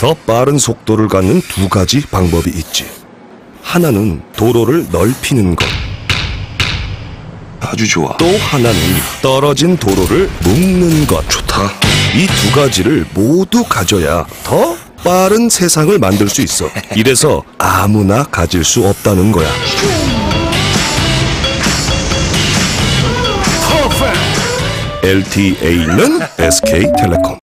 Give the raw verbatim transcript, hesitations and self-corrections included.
더 빠른 속도를 갖는 두 가지 방법이 있지. 하나는 도로를 넓히는 것. 아주 좋아. 또 하나는 떨어진 도로를 묶는 것. 좋다. 이 두 가지를 모두 가져야 더 빠른 세상을 만들 수 있어. 이래서 아무나 가질 수 없다는 거야. 엘티에이는 에스케이텔레콤.